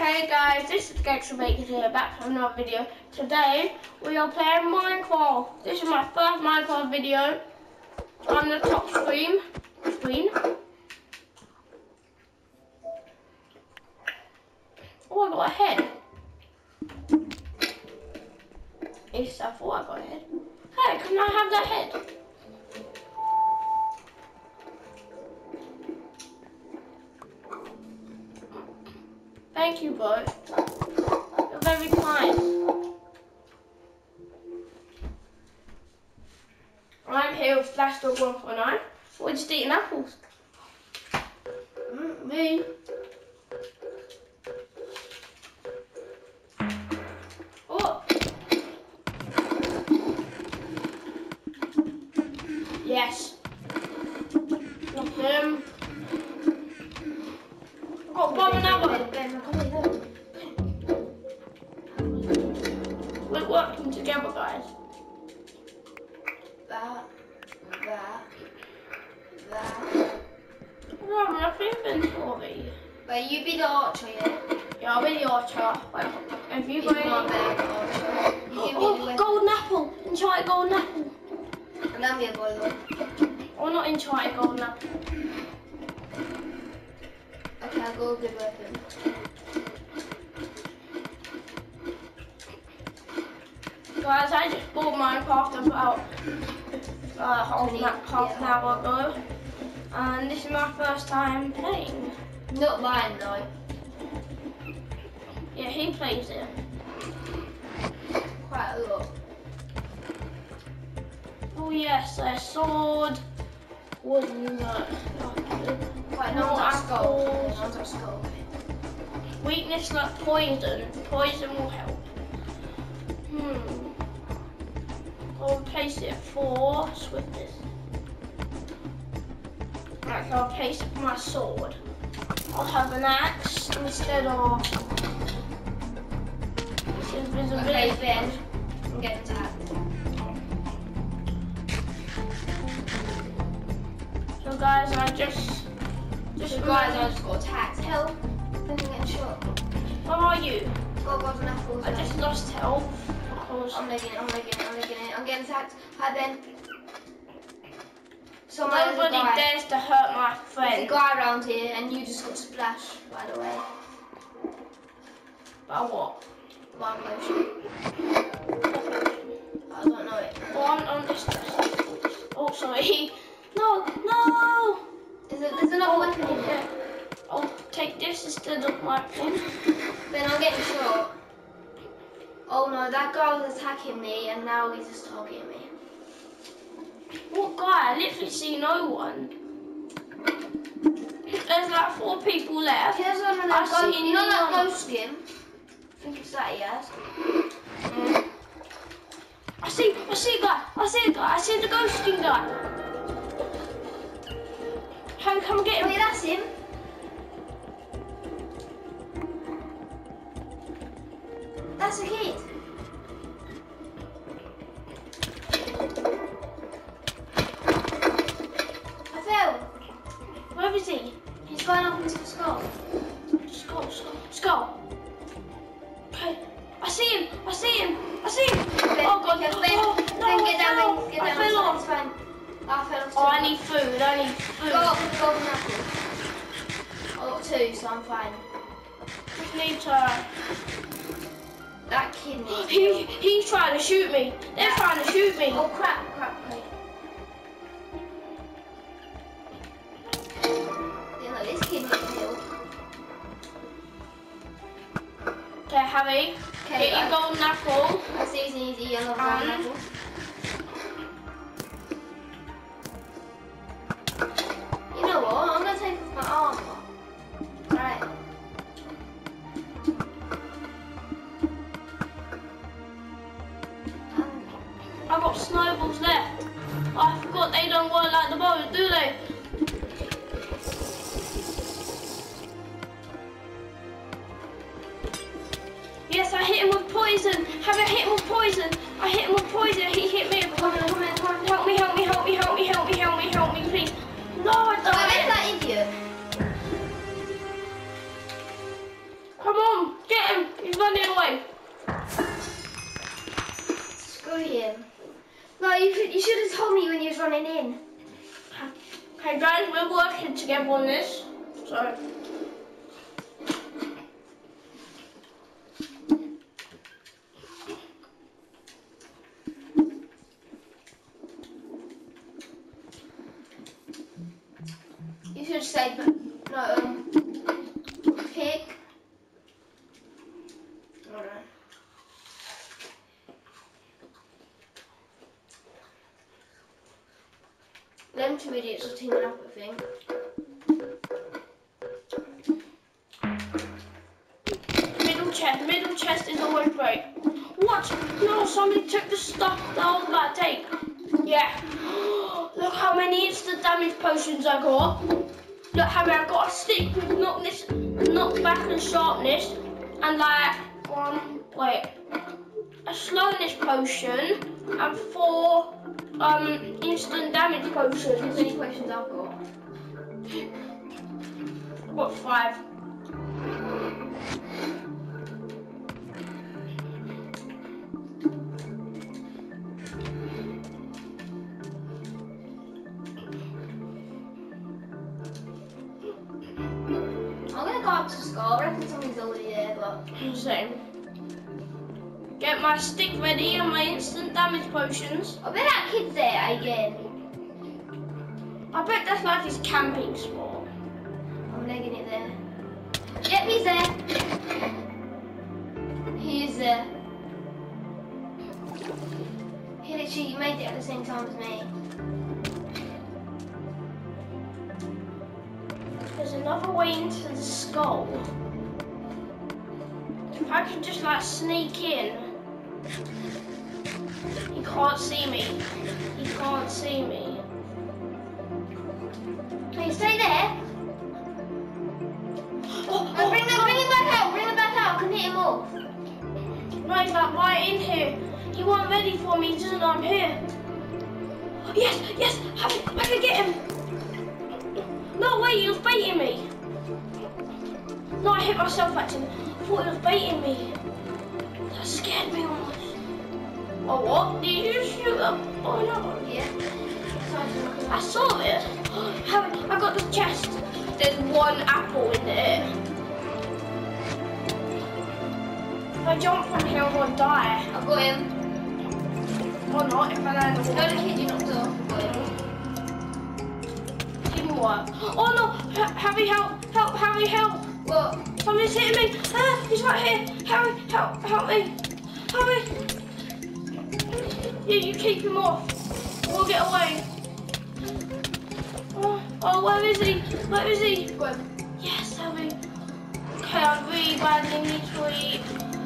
Hey guys, this is Gextra Bakers here, back for another video. Today we are playing Minecraft. This is my first Minecraft video. On the top screen. Oh, I got a head. Yes, I thought I got a head. Hey, can I have that head? Thank you, bro. You're very kind. I'm here with Flashdog 149. We're just eating apples. Me. Oh. Yes. Knock him. I've got bomb and ammo. We're working together, guys. That. No, nothing inventory. But you be the archer, yeah? Yeah, I'll be the archer. Wait, have you got He's not any? the archer. You give me the Oh, weapon. golden apple! Enchanted golden apple! And I'm the boiler. Or not enchanted golden apple. Okay, I'll go with the weapon. Guys, I just bought Minecraft about half an hour ago. And this is my first time playing. Not mine though. Yeah, he plays it. Quite a lot. Oh yes, a sword. Wooden Quite no apples. Another skull. Weakness like poison. Poison will help. I'll place it for swiftness. Right, so I'll place it for my sword. I'll have an axe instead of invisibility. Okay, Ben. I'm getting attacked. So guys, I just Guys, I just got attacked. Help! I'm getting shot. Where are you? Got golden apples. I just lost health because I'm making it. I'm getting attacked. Hi, Ben. nobody dares to hurt my There's a friend. guy around here, and you just got splashed, by the way. By what? One motion. I don't know it. On this chest. Oh, sorry. No. There's another weapon in here. I'll take this instead of my thing. Ben, I'm getting shot. Oh no, that guy was attacking me, and now he's just targeting me. What guy? I literally see no one. There's like 4 people left. Here's one of I them ghost. see You know that no one. ghost skin? I think it's that he has. I see a guy. I see the ghost skin guy. Come get him. Wait, that's him. That's a kid. I fell. Where is he? He's going up into the skull. Skull. Okay. I see him. Ben, Oh god. Ben, Oh, Ben, no, get down, I fell off. It's fine. I fell off too. Oh, I need food. Go up with the golden apple. I got 2, so I'm fine. Just need to. That kid needs He's trying to shoot me. They're trying to shoot me. Oh crap, wait. You know, this kid needs healed. Okay, Harry. Okay, Get your golden apple. That's easy, I love golden apple. You know what? I'm gonna take off my armor. Right. I've got snowballs left. I forgot they don't work like the bows, do they? Yes, I hit him with poison. Have I hit him with poison? I hit him with poison. He hit me. Come on. Help me, please. No, I Where's died. that idiot? Come on. you should have told me when you was running in. Okay guys, we're working together on this. So you should say no pig. Alright. Them two idiots are teaming up, I think. middle chest is always great. What? No, somebody took the stuff that I was about to take. Yeah. Look how many instant damage potions I got. Look how many I got a stick with knockback and sharpness, and like a slowness potion and 4 instant damage potions. How many potions I've got? I've got 5. I'm gonna go up to Skull. I reckon somebody's already there, but Same. Get my stick ready and my instant damage potions. I bet that kid's there again. I bet that's like his camping spot. I'm legging it there. Yep, he's there. He is there. He literally made it at the same time as me. There's another way into the skull. If I could just like sneak in. He can't see me. He can't see me. Can you stay there? Oh, No, bring him back out. Bring him back out. I can hit him off. No, he's like right in here. He wasn't ready for me. He doesn't know I'm here. Yes, yes, I can get him. No way, he was baiting me. No, I hit myself actually. I thought he was baiting me. That scared me almost. Oh, what? Did you shoot up? Oh no. Yeah. I saw it. I got the chest. There's 1 apple in there. If I jump from here, I'm gonna die. I've got him. Or not, if I land on No, the kid you knocked off. I've got him. Didn't work. Oh no! Harry, help! Help! Harry, help! What? Somebody's hitting me! Ah, he's right here! Harry, help me! Harry! You keep him off. We'll get away. Oh, where is he? Where is he? Got him. Yes, Harry. Okay, I really badly need to eat.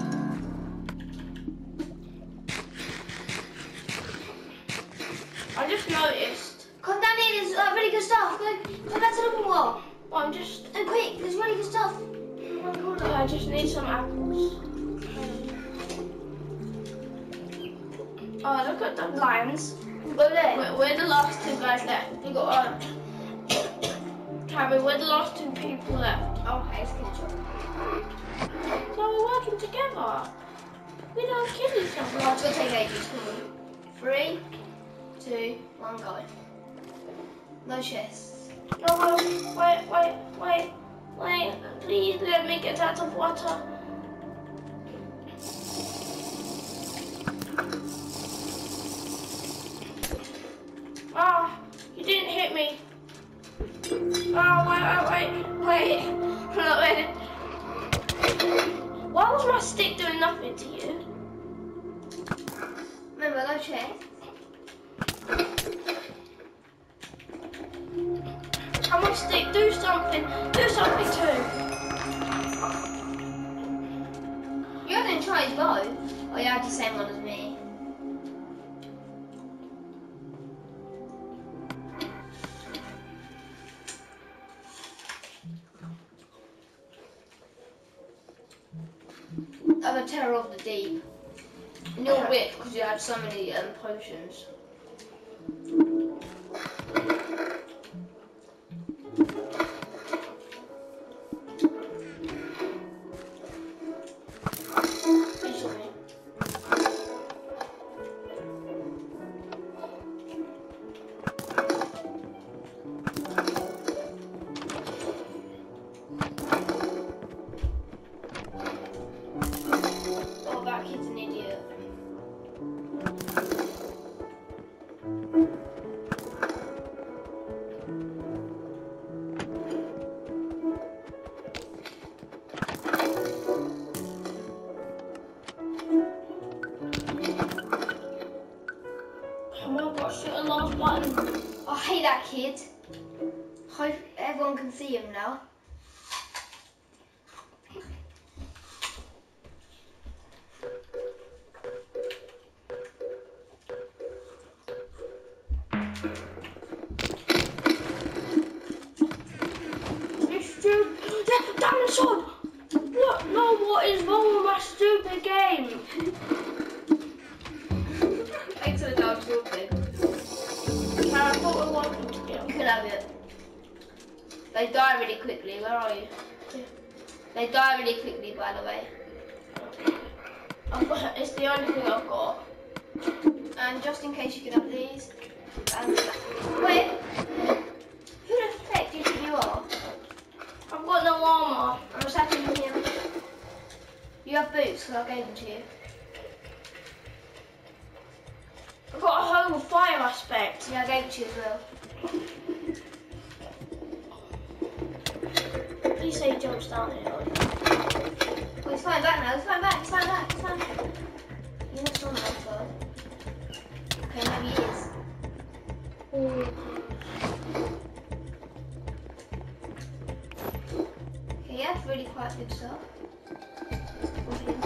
I just noticed. Come down here, there's really good stuff. Go back to the open wall. I'm just. And quick, there's really good stuff. I just need some apples. Oh, look at the lions. Go there. We're the last 2 guys left. We got Harry, we're the last 2 people left. Okay, it's good. So we're working together. We don't kill each other. Well, it's gonna take ages. Come on. 3, 2, 1, go. No chests. No, wait. Please let me get out of water. Ah, you didn't hit me. Oh, wait. I'm not ready. Why was my stick doing nothing to you? Remember, no chest. Come on, stick, do something. Do something too. You haven't tried both. Oh, you had the same one as me. I'm a terror of the deep. And you're whipped because you had so many potions. Come on, got to shoot a last button. I hate that kid. Hope everyone can see him now. Damn sword! What? No, what is wrong with my stupid game? Thanks for the dog sword thing. I thought we wanted to get You can have it. They die really quickly. Where are you? Yeah. They die really quickly, by the way. It's the only thing I've got. And just in case you can have these. Wait. Who the heck do you think you are? I've got no armor. I'm attacking him. You have boots, because I gave them to you. I've got a whole fire aspect. Yeah, I gave it to you as well. Please say he jumps down here. Oh, he's flying back now. He's flying back. He's flying back. He's flying back. He's not strong enough though. Okay, maybe he is. Ooh. Okay, yeah, really quite good stuff. For him.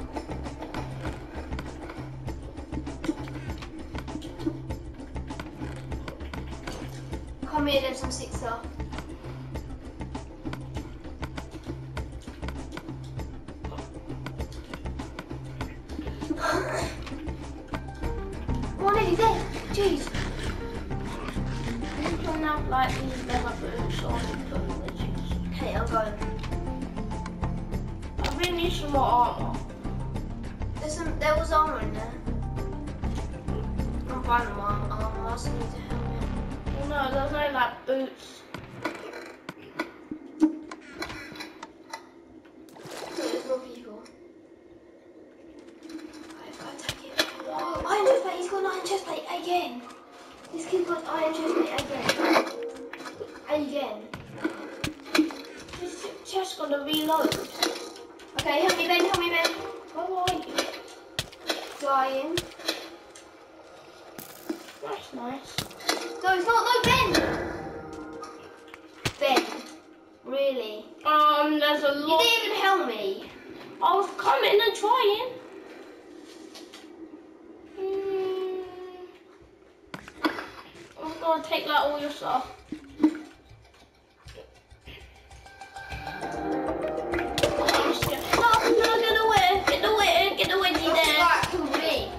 Come here, there's some 6-star. One nearly there. Jeez. You can have like these leather boots on the shoes. Okay, I'm going. I really need some more armor. There was armor in there. I'm fine with my armor. I also need to help me. Oh no, there's no like boots. There's more people. I've got to take it. Oh, iron chestplate. He's got an iron chestplate again. This kid got iron chestplate again. This chest gonna reload. Okay, help me, Ben. Help me, Ben. How are you? Dying. That's nice. No, it's not. No, Ben. Ben. Really? There's a You lot. didn't even help me. I was coming and trying. I'm gonna take like all your stuff. I'm scared. No, get away, get away, get away, You're there. right, kill me.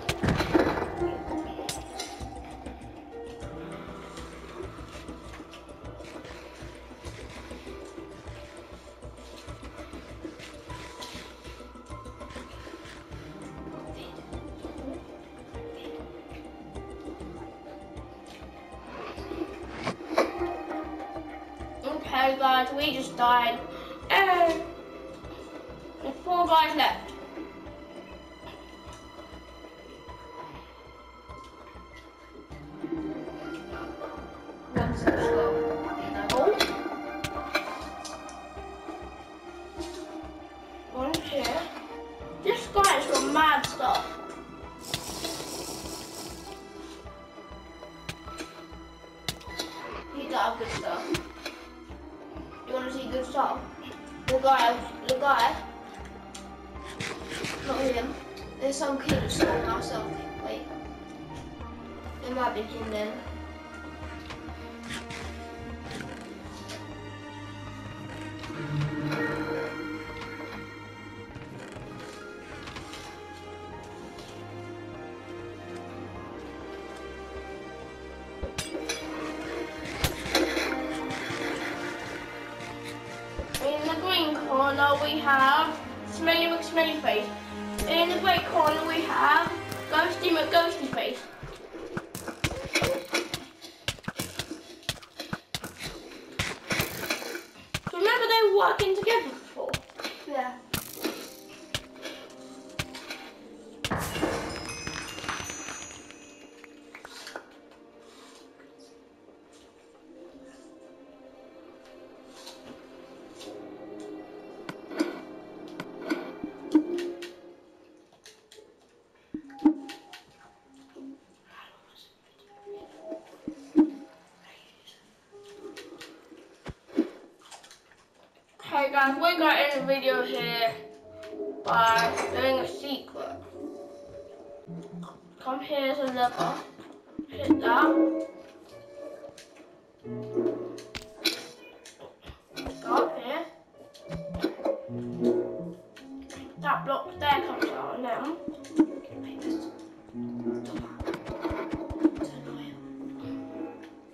Okay, guys, we just died. There's 4 guys left. One's in the shop. Oh. One here. This guy's got mad stuff. He does have good stuff. You want to see good stuff? The guy. Not him. There's some kid who stole my stuff. Wait. It might be him then. In the green corner we have Smelly McSmelly Face. In the grey corner we have Ghosty McGhosty Face. Remember they were working together before? Yeah. Okay guys, we're going to end the video here by doing a secret. Come here to the lever. Hit that. Go up here. That block there comes out now.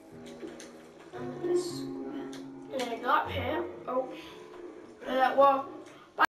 And then go up here. Oh. Well,